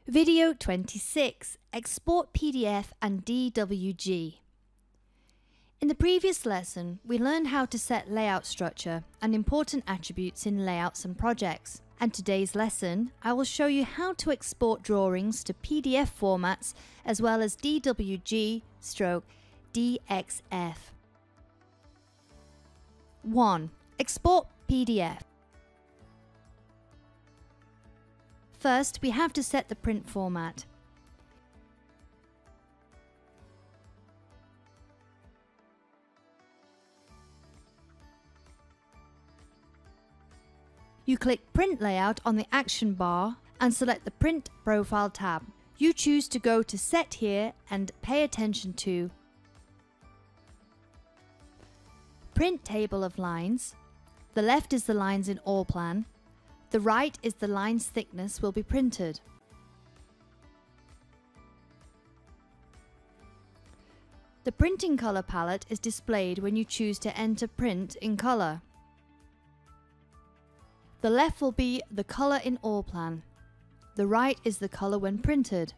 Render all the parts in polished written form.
Video 26. Export PDF and DWG. In the previous lesson, we learned how to set layout structure and important attributes in layouts and projects. And today's lesson, I will show you how to export drawings to PDF formats as well as DWG/DXF. 1. Export PDF. First, we have to set the print format. You click Print Layout on the action bar and select the Print Profile tab. You choose to go to Set here and pay attention to Print Table of Lines. The left is the lines in Allplan. The right is the line's thickness will be printed. The printing color palette is displayed when you choose to enter print in color. The left will be the color in Allplan. The right is the color when printed.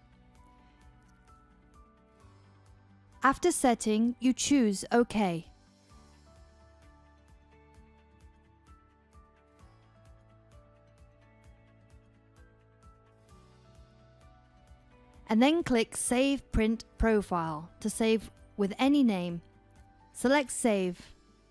After setting, you choose OK. And then click Save Print Profile to save with any name. Select Save.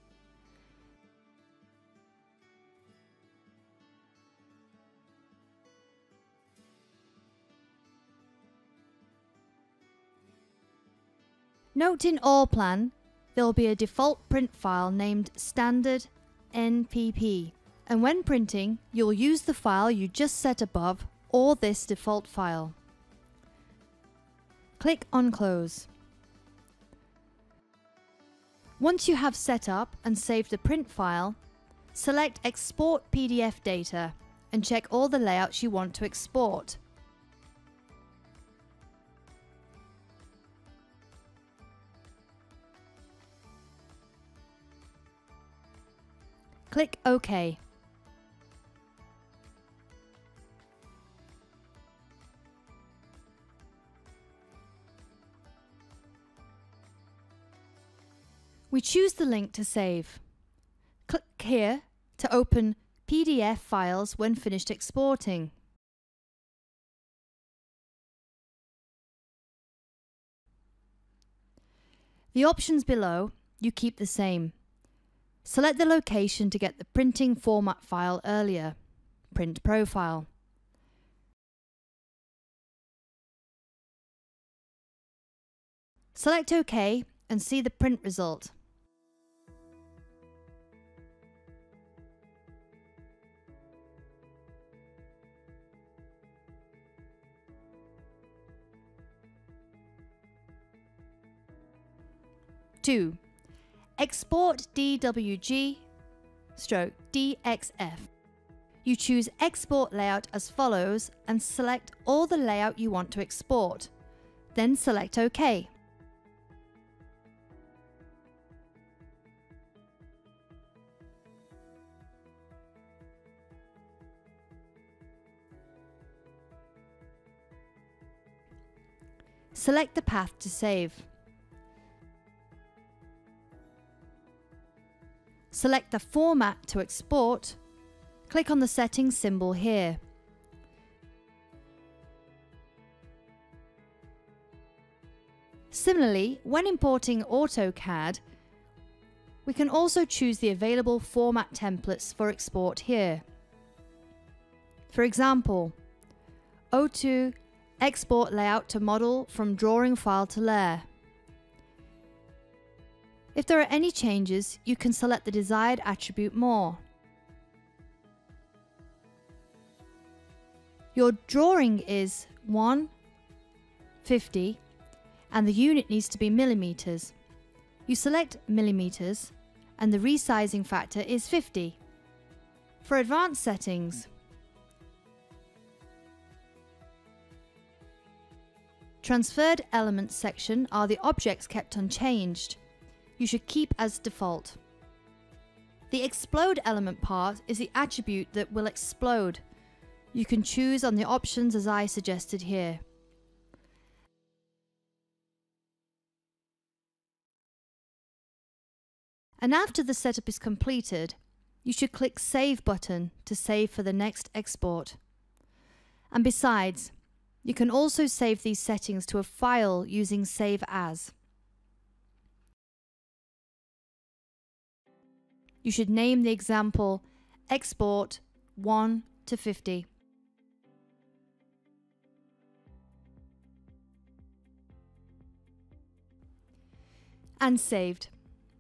Note in Allplan, there will be a default print file named Standard NPP, and when printing, you'll use the file you just set above or this default file. Click on Close. Once you have set up and saved the print file, select Export PDF Data and check all the layouts you want to export. Click OK. We choose the link to save. Click here to open PDF files when finished exporting. The options below you keep the same. Select the location to get the printing format file earlier. Print Profile. Select OK and see the print result. Two. Export DWG/DXF. You choose Export Layout as follows and select all the layout you want to export. Then select OK. Select the path to save. Select the format to export. Click on the settings symbol here. Similarly, when importing AutoCAD, we can also choose the available format templates for export here. For example, O2 Export Layout to Model from Drawing File to Layer. If there are any changes, you can select the desired attribute more. Your drawing is 1:50 and the unit needs to be millimeters. You select millimeters and the resizing factor is 50. For advanced settings, Transferred Elements section are the objects kept unchanged. You should keep as default. The explode element part is the attribute that will explode. You can choose on the options as I suggested here. And after the setup is completed, you should click Save button to save for the next export. And besides, you can also save these settings to a file using Save As. You should name the example Export 1 to 50. And saved.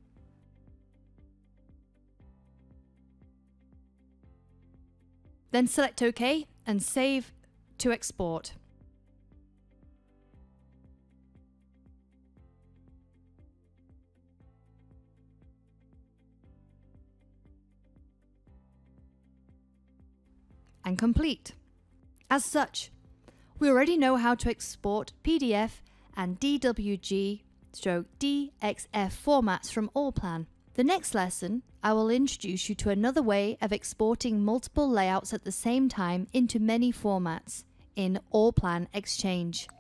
Then select OK and save to export. And complete. As such, we already know how to export PDF and DWG/DXF formats from Allplan. The next lesson, I will introduce you to another way of exporting multiple layouts at the same time into many formats in Allplan Exchange.